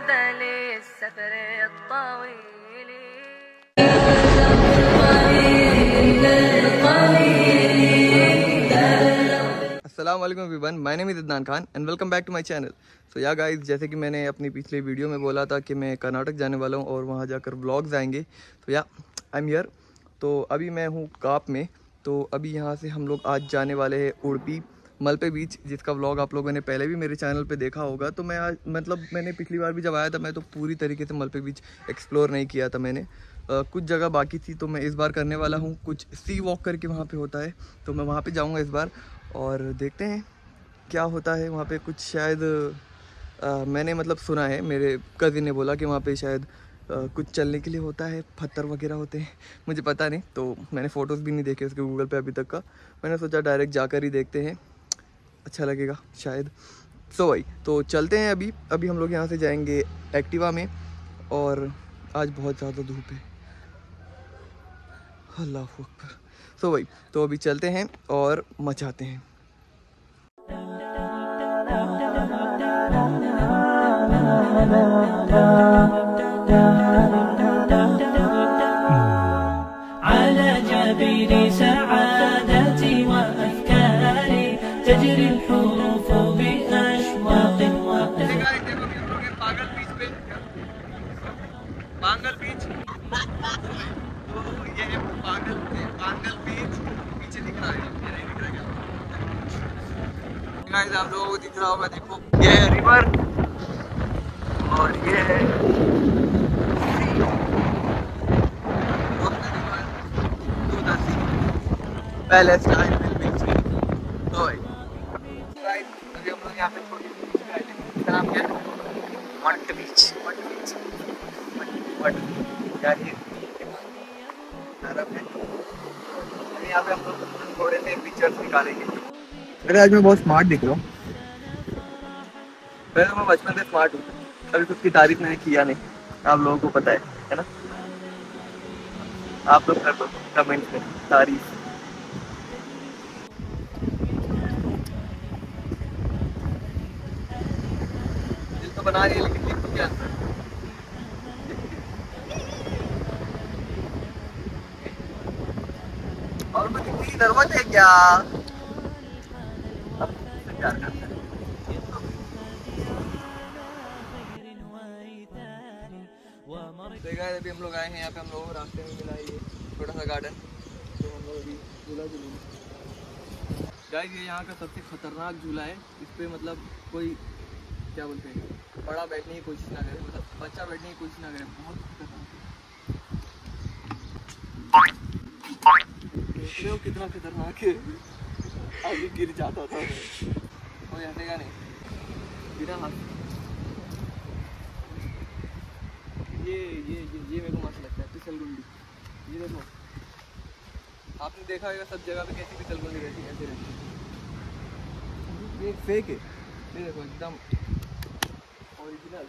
अस्सलाम वालेकुम everyone, my name is Adnan Khan and welcome back to my channel. So yeah guys, जैसे कि मैंने अपनी पिछले वीडियो में बोला था कि मैं कर्नाटक जाने वाला हूँ और वहाँ जाकर व्लॉग्स आएंगे। तो या आई एम हियर। तो अभी मैं हूँ काप में। तो अभी यहाँ से हम लोग आज जाने वाले हैं उडुपी मलपे बीच, जिसका व्लॉग आप लोगों ने पहले भी मेरे चैनल पे देखा होगा। तो मैं आज मैंने पिछली बार भी जब आया था, मैं तो पूरी तरीके से मलपे बीच एक्सप्लोर नहीं किया था। मैंने कुछ जगह बाकी थी, तो मैं इस बार करने वाला हूँ। कुछ सी वॉक करके वहाँ पे होता है, तो मैं वहाँ पे जाऊँगा इस बार और देखते हैं क्या होता है वहाँ पे। कुछ शायद मैंने सुना है, मेरे कज़िन ने बोला कि वहाँ पे शायद कुछ चलने के लिए होता है, पत्थर वगैरह होते हैं, मुझे पता नहीं। तो मैंने फ़ोटोज़ भी नहीं देखे उसके गूगल पे अभी तक का। मैंने सोचा डायरेक्ट जाकर ही देखते हैं, अच्छा लगेगा शायद। सो भाई, तो चलते हैं। अभी हम लोग यहाँ से जाएंगे एक्टिवा में, और आज बहुत ज़्यादा धूप है, अल्लाह अकबर। सो भाई, तो अभी चलते हैं और मचाते हैं। बांगल बीच, तो ये है बांगल बीच। पीछे दिख रहा है, ये नहीं दिख रहा क्या? गाइस, आप लोगों को दिख रहा होगा, देखो ये है रिवर और ये है पैलेस टाइम बीच। तो गाइस, अभी हम लोग यहाँ पे छोटी इसका नाम क्या है? मट बीच। यार ये यहाँ पे हम लोग थोड़े से पिक्चर्स निकालेंगे। अरे आज मैं बहुत स्मार्ट दिख रहा हूँ। पहले तो मैं बचपन से स्मार्ट हूँ, अभी कुछ की तारीफ मैंने किया नहीं, आप लोगों को पता है ना? आप लोग कर दो कमेंट में तारीफ। दिल तो बना रही है, लेकिन दिल तो क्या और मैं कितनी नर्वस है क्या? प्यार करता है। तो गाइस, अभी हम लोग आए हैं यहाँ पे। हम लोग रास्ते में मिला है ये छोटा सा गार्डन, तो हम लोग अभी झूला झूलेंगे। गाइस, ये यहाँ का सबसे खतरनाक झूला है। इस पे कोई क्या बोलते हैं, बड़ा बैठने की कोशिश ना करे, बच्चा बैठने की कोशिश ना करे, बहुत खतरनाक है। देख रहे हो कितना खतरनाक है? आगे गिर जाता था, कोई हटेगा नहीं बिना हाथ। ये मेरे को मस्त लगता है, फिसलगुंडी। ये देखो, आपने देखा होगा सब जगह पे कैसी फिसलगुंडी रहती है, ऐसे रहती है। ये फेक है, ये देखो एकदम ओरिजिनल।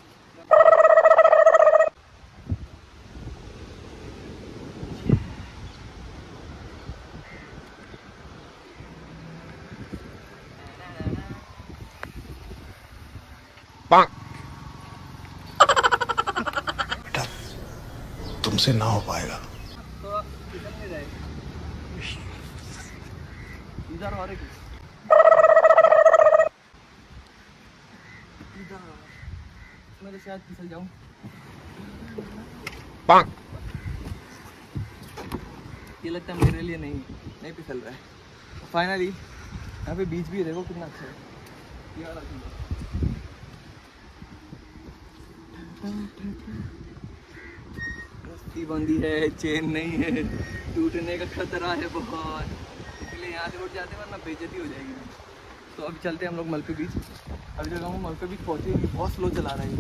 तुमसे ना हो पाएगा। तो किधर में जाएगा? इधर और इधर मैं तो शायद फिसल जाऊं। ये लगता है मेरे लिए नहीं फिसल रहा है। फाइनली यहाँ पे बीच भी है, देखो कितना अच्छा है। ये वाला रस्सी बंदी है, चेन नहीं है, टूटने का खतरा है बहुत, इसलिए यहाँ से उठ जाते हैं वरना बेइज्जती हो जाएगी। तो अब चलते हैं हम लोग मलपे बीच। अभी जगह हम मलपे बीच पहुँचे, बहुत स्लो चला रहा है।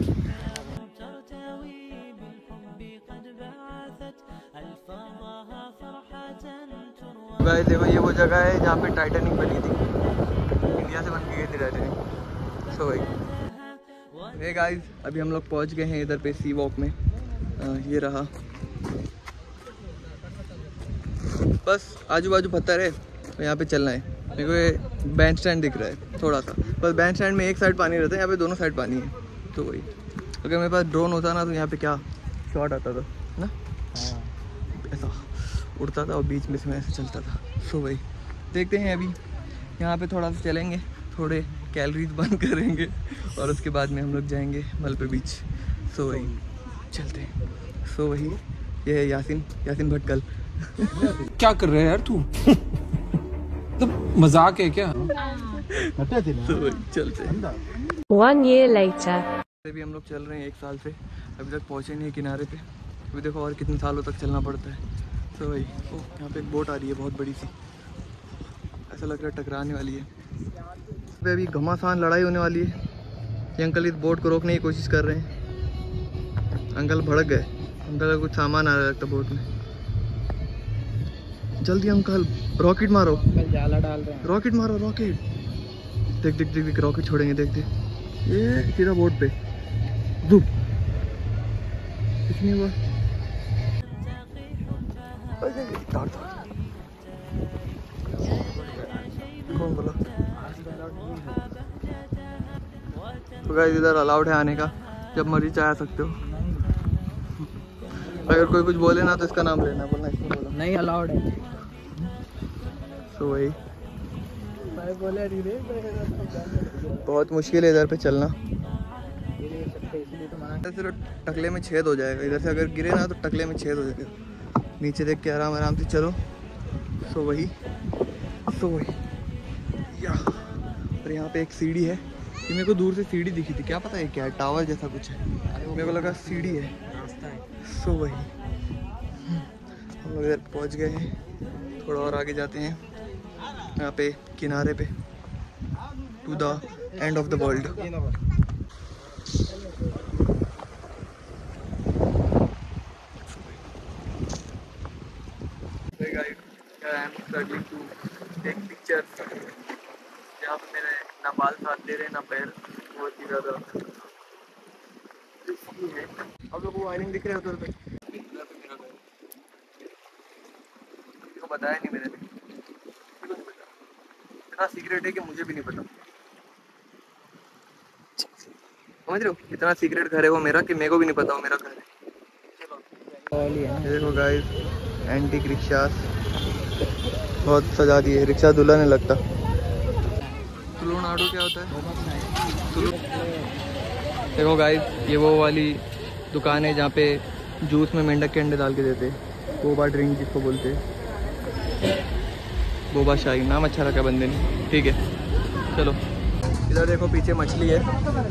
गाइस देखो, ये वो जगह है जहाँ पे टाइटैनिक बनी थी, इंडिया से बन के गई थी टाइटैनिक। सो भाई, हे गाइस, अभी हम लोग पहुँच गए हैं इधर पे सी वॉक में। ये रहा, बस आजू बाजू पत्थर है, तो यहाँ पे चलना है। मेरे को ये बैंड स्टैंड दिख रहा है थोड़ा सा, बस बैंड स्टैंड में एक साइड पानी रहता है, यहाँ पे दोनों साइड पानी है। तो वही अगर मेरे पास ड्रोन होता ना तो यहाँ पे क्या शॉट आता था ना, ऐसा उड़ता था और बीच में से मैं ऐसे चलता था। सो भाई देखते हैं, अभी यहाँ पे थोड़ा सा चलेंगे, थोड़े कैलोरीज बर्न करेंगे और उसके बाद में हम लोग जाएंगे मलपे बीच। सो वही चलते हैं। सो वही ये है यासिन भटकल। क्या कर रहे हैं यार तू? तो मजाक है क्या? तो वही चलते हैं। 1 year later. अभी हम लोग चल रहे हैं 1 साल से, अभी तक पहुँचे नहीं है किनारे पे। अभी देखो और कितने सालों तक चलना पड़ता है। तो वही यहाँ पे एक बोट आ रही है बहुत बड़ी सी, ऐसा लग रहा है टकराने वाली है। अभी घमासान लड़ाई होने वाली है। ये अंकल इस बोट को रोकने की कोशिश कर रहे हैं। अंकल भड़क गए, अंकल का कुछ सामान आ रहा लगता बोट में। जल्दी अंकल रॉकेट मारो, जाला डाल रहे हैं। रॉकेट मारो, रॉकेट। देख देख देख देख रॉकेट छोड़ेंगे, देख देख ये सीधा बोट पे धूप। कुछ नहीं हुआ। कौन बोला? तो गाइस इधर अलाउड है आने का, जब मर्जी चाहे आ सकते हो। अगर कोई कुछ बोले ना तो इसका नाम लेना, बोलना इसमें बोला नहीं अलाउड है। तो वही बहुत मुश्किल है इधर पे चलना, सिर्फ टकले में छेद हो जाएगा। इधर से अगर गिरे ना तो टकले में छेद हो जाएगा। नीचे देख के आराम आराम से चलो। सो वही या और यहाँ पे एक सीढ़ी है। ये मेरे को दूर से सीढ़ी दिखी थी, क्या पता है क्या है, टावर जैसा कुछ है, मेरे को लगा सीढ़ी है। सो वही हम लोग इधर पहुँच गए हैं। थोड़ा और आगे जाते हैं, यहाँ पे किनारे पे, to the end of the world. यहाँ पे मेरे ना बाल साथ दे रहे ना पैर, बहुत ही ज़्यादा है। आप लोग को वायरिंग दिख रहे हैं उधर पे? को बताया नहीं मैंने, इतना सीक्रेट है कि मुझे भी नहीं पता, समझ रहे हो? इतना सीक्रेट घर है वो मेरा कि मेरे को भी नहीं पता वो मेरा घर है। देखो गाइस एंटीक रिक्शा बहुत सजा दिए, रिक्शा दुल्हन नहीं लगता। तुलुनाडु क्या होता है? देखो गाइस ये वो वाली दुकान है जहाँ पे जूस में मेंढक के अंडे डाल के देते हैं, बोबा ड्रिंक जिसको बोलते हैं, बोबा शाही। नाम अच्छा रखा बंदे ने, ठीक है। चलो इधर देखो पीछे मछली है,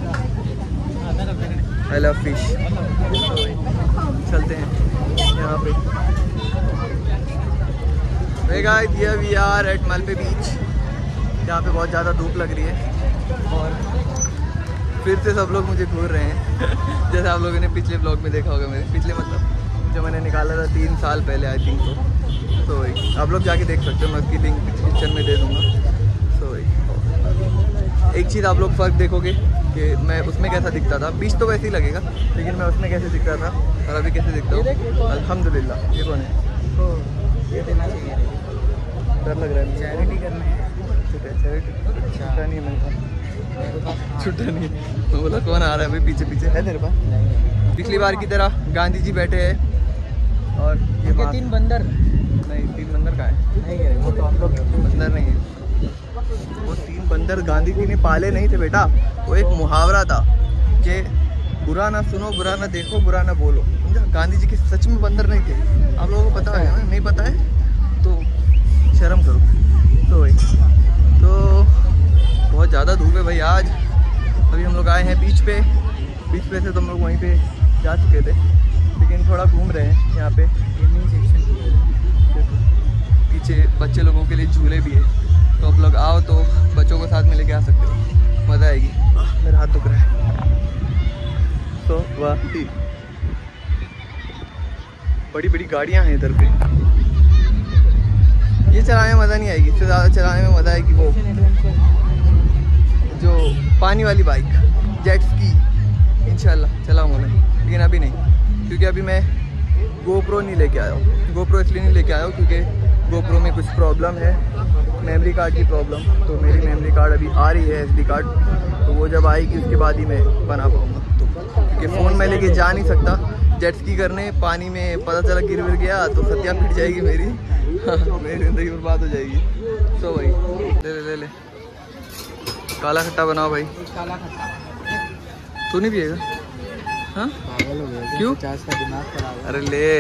आई लव फिश। चलते हैं यहाँ पे। Hey guys, here we are at मलपे बीच। यहाँ पे बहुत ज़्यादा धूप लग रही है और फिर से सब लोग मुझे घूर रहे हैं जैसे आप लोगों ने पिछले ब्लॉग में देखा होगा, मेरे पिछले मतलब जो मैंने निकाला था 3 साल पहले आई थिंक। तो वही आप लोग जाके देख सकते हो, मैं उसकी लिंक डिस्क्रिप्शन में दे दूँगा। तो वही एक चीज़ आप लोग फ़र्क देखोगे कि मैं उसमें कैसा दिखता था, बीच तो वैसे ही लगेगा लेकिन मैं उसमें कैसे दिखता था और अभी कैसे दिखता हूँ अल्हम्दुलिल्लाह। ये कौन है? ये देना चाहिए, डर लग रहा है। चैरिटी करना है। चैरिटी छुट्टा नहीं है मेरे पास, छुट्टा नहीं है। मैं बोला कौन आ रहा है भाई पीछे पीछे, है तेरे पास? पिछली बार की तरह गांधी जी बैठे हैं और ये 3 बंदर नहीं, 3 बंदर कहाँ है? नहीं है वो तो हम लोग बंदर नहीं है वो, 3 बंदर गांधी जी ने पाले नहीं थे बेटा। वो एक मुहावरा था कि बुरा ना सुनो, बुरा ना देखो, बुरा ना बोलो, समझा? गांधी जी के सच में बंदर नहीं थे। आप लोगों को पता है ना? नहीं पता है तो शर्म करो। तो वही तो बहुत ज़्यादा धूप है भाई आज। अभी हम लोग आए हैं बीच पे से तो हम लोग वहीं पे जा चुके थे लेकिन थोड़ा घूम रहे हैं यहाँ पे। गेमिंग सेक्शन पीछे बच्चे लोगों के लिए झूले भी है, तो आप लोग आओ तो बच्चों को साथ में लेके आ सकते हो, मज़ा आएगी। मेरा हाथ दुख रहा है। तो वाह बड़ी बड़ी गाड़ियाँ हैं इधर पे, ये चलाने में मज़ा नहीं आएगी, इससे ज़्यादा चलाने में मज़ा आएगी वो जो पानी वाली बाइक जेट स्की। इंशाल्लाह चलाऊँगा मैं, लेकिन अभी नहीं क्योंकि अभी मैं गोप्रो नहीं लेके आया हूँ। गोप्रो इसलिए नहीं लेके आया हूँ क्योंकि गोप्रो में कुछ प्रॉब्लम है, मेमोरी कार्ड की प्रॉब्लम। तो मेरी मेमोरी कार्ड अभी आ रही है SD कार्ड, तो वो जब आएगी उसके बाद ही मैं बना पाऊँगा। तो कि फ़ोन में लेके जा नहीं सकता जेट स्की करने, पानी में पता चला गिर विर गया तो सत्या पिट जाएगी मेरी। मेरी ज़िंदगी बर्बाद हो जाएगी। तो भाई ले काला खट्टा बनाओ भाई। काला खट्टा तू नहीं पिएगा? हाँ पागल हो गया क्यों? 50 का दिमाग खराब है। अरे ले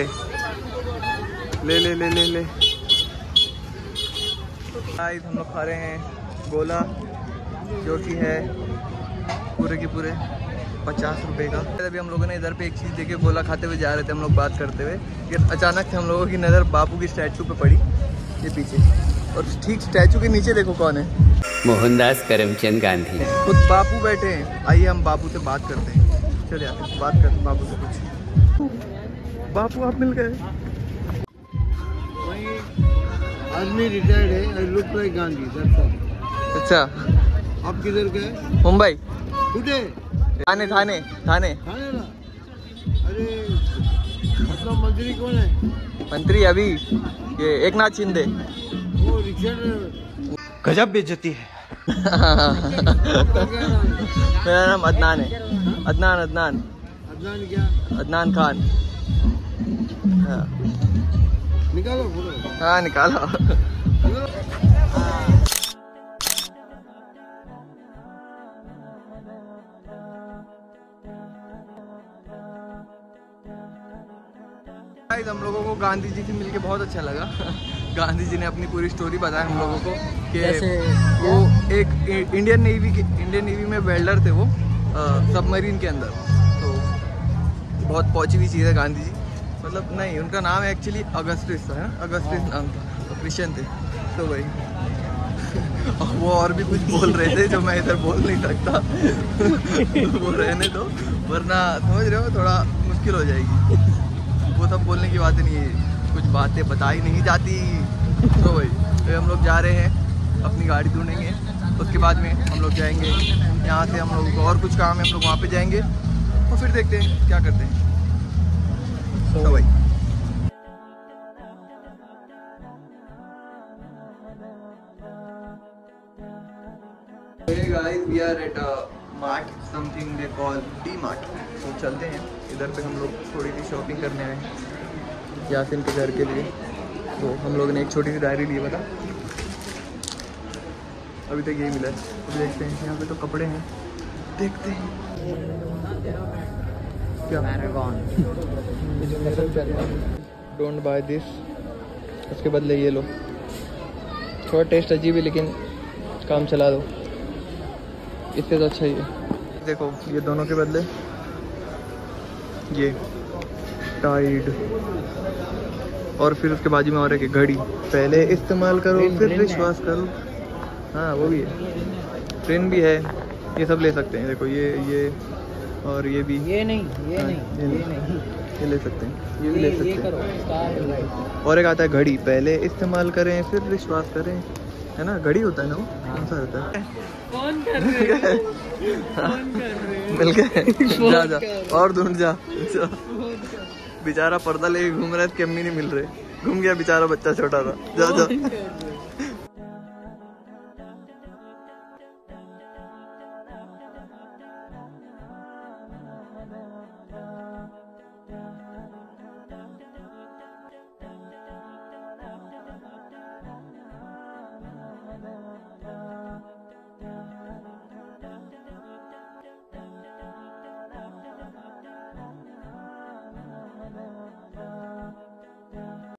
गाइस हम लोग खा रहे हैं गोला, जो कि है पूरे के पूरे 50 रुपए का। अभी हम लोगों ने इधर पे एक चीज़ देखे, गोला खाते हुए जा रहे थे हम लोग बात करते हुए, कि अचानक से हम लोगों की नज़र बापू की स्टैचू पे पड़ी, ये पीछे, और ठीक स्टैचू के नीचे देखो कौन है, मोहनदास करमचंद गांधी। खुद बापू बैठे हैं। आइए हम बापू से बात करते हैं, चलिए आते बात करते हैं बापू से कुछ। बापू आप मिल गए। आदमी रिटायर्ड है, I look like Gandhi, that's all. अच्छा आप किधर गए? मुंबई टुडे थाने थाने ना? अरे मतलब मंत्री कौन है? मंत्री अभी ये एक नाथ शिंदे। वो रिक्शा ड्राइवर। गजब बेइज्जती है। मेरा नाम अदनान है। अदनान अदनान क्या? अदनान खान। हाँ निकालो फोटो। हाँ निकाला। हम लोगों को गांधी जी से मिलके बहुत अच्छा लगा। गांधी जी ने अपनी पूरी स्टोरी बताया हम लोगों को कि वो एक इंडियन नेवी में वेल्डर थे, वो सबमरीन के अंदर। तो बहुत पहुंची हुई चीज़ है गांधी जी, मतलब नहीं, उनका नाम एक्चुअली अगस्टिस था, है ना? अगस्टिस नाम था, तो क्रिश्चियन थे। तो भाई वो और भी कुछ बोल रहे थे जो मैं इधर बोल नहीं सकता। वो रहने दो, वरना समझ रहे हो थोड़ा मुश्किल हो जाएगी। वो सब बोलने की बातें नहीं है, कुछ बातें बताई नहीं जाती। तो भाई तो हम लोग जा रहे हैं, अपनी गाड़ी ढूंढेंगे, उसके बाद में हम लोग जाएंगे यहाँ से। हम लोगों को और कुछ काम है, हम लोग वहाँ पे जाएंगे और फिर देखते हैं क्या करते हैं। तो भाई Hey guys, we are at a mart, something they call D-Mart. तो चलते हैं इधर पे, हम लोग थोड़ी सी शॉपिंग करने आए हैं यासिन के घर के लिए। तो हम लोगों ने एक छोटी सी डायरी ली, बता अभी तक यही मिला है। अब देखते हैं, यहाँ पे तो कपड़े हैं, देखते हैं क्या। डोंट बाय दिस, उसके बदले ये लो। थोड़ा टेस्ट अजीब है लेकिन काम चला दो, इससे तो अच्छा ही है। देखो ये दोनों के बदले ये टाइड, और फिर उसके बाजू में और एक घड़ी, पहले इस्तेमाल करो फिर विश्वास करो। हाँ वो भी है, ट्रेन भी है, ये सब ले सकते हैं। देखो ये और ये भी, ये नहीं ये ले सकते हैं, ये भी ले सकते हैं। और एक आता है घड़ी, पहले इस्तेमाल करें फिर विश्वास करें, है ना? घड़ी होता है ना वो, कौन सा होता है? फोन कर रहे मिल गए। जा और ढूंढ जा। बेचारा पर्दा लेके घूम रहा है, कमी नहीं मिल रहे, घूम गया बेचारा, बच्चा छोटा था। जा